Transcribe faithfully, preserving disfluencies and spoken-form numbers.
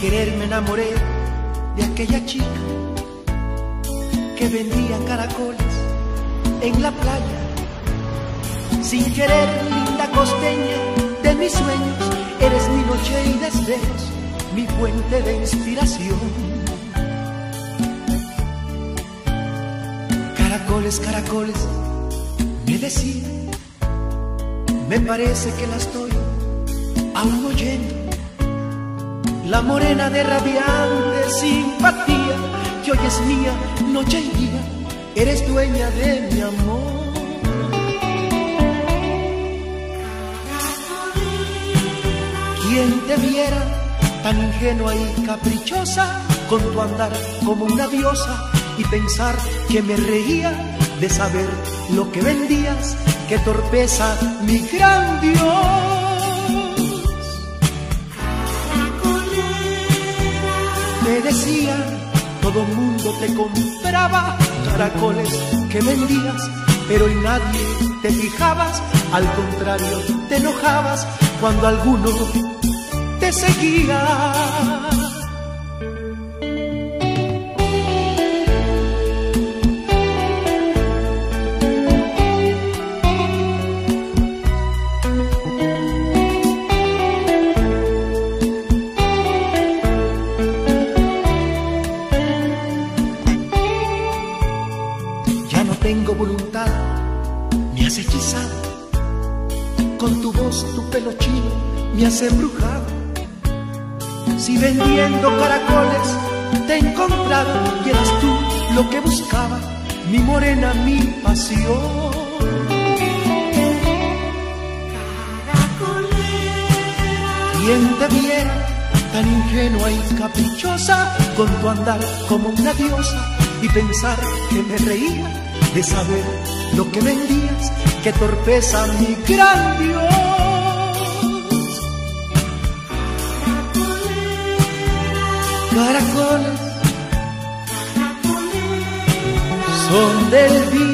querer me enamoré de aquella chica que vendía caracoles en la playa. Sin querer, linda costeña de mis sueños, eres mi noche y deseos, mi fuente de inspiración. Caracoles, caracoles, me decía, me parece que la estoy aún oyendo. La morena de radiante simpatía, que hoy es mía, noche y día, eres dueña de mi amor. Quien te viera tan ingenua y caprichosa, con tu andar como una diosa, y pensar que me reía de saber lo que vendías, qué torpeza, mi gran Dios. Me decía, todo mundo te compraba caracoles que vendías, pero en nadie te fijabas, al contrario te enojabas cuando alguno te seguía. Tengo voluntad, me has hechizado, con tu voz, tu pelo chino, me has embrujado. Si vendiendo caracoles te he encontrado, y eras tú lo que buscaba, mi morena, mi pasión. Quien te viera tan ingenua y caprichosa, con tu andar como una diosa, y pensar que me reía de saber lo que vendías, qué torpeza, mi gran Dios. Caracoles, son del día.